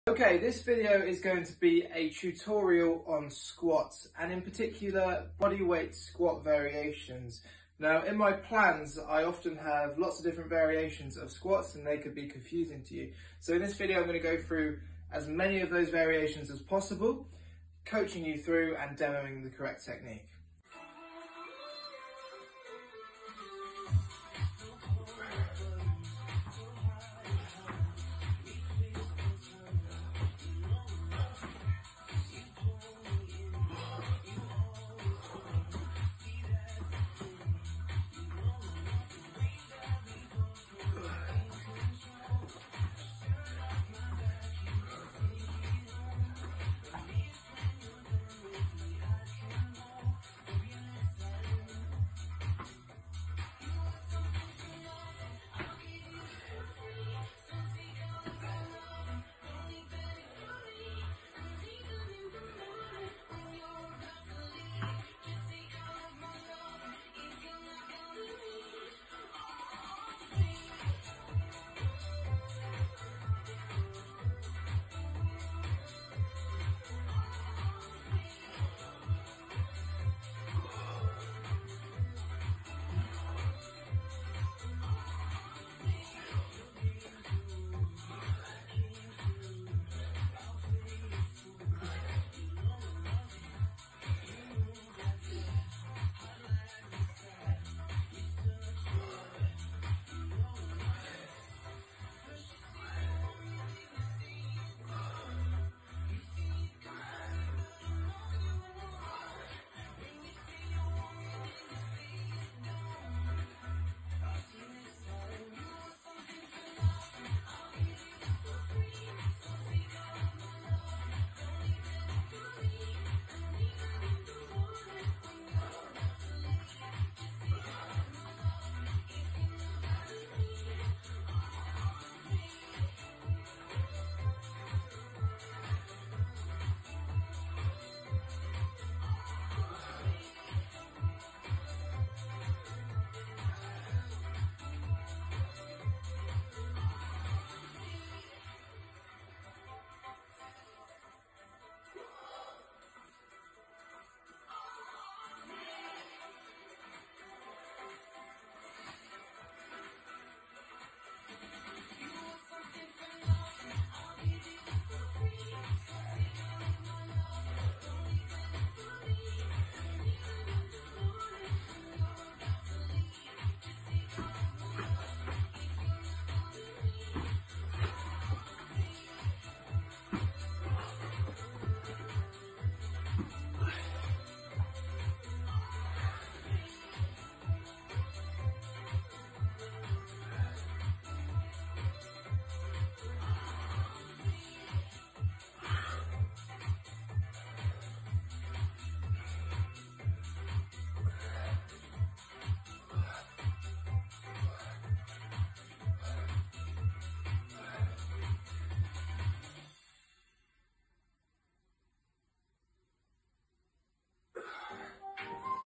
Okay, this video is going to be a tutorial on squats and in particular bodyweight squat variations. Now in my plans I often have lots of different variations of squats and they could be confusing to you. So in this video I'm going to go through as many of those variations as possible, coaching you through and demoing the correct technique.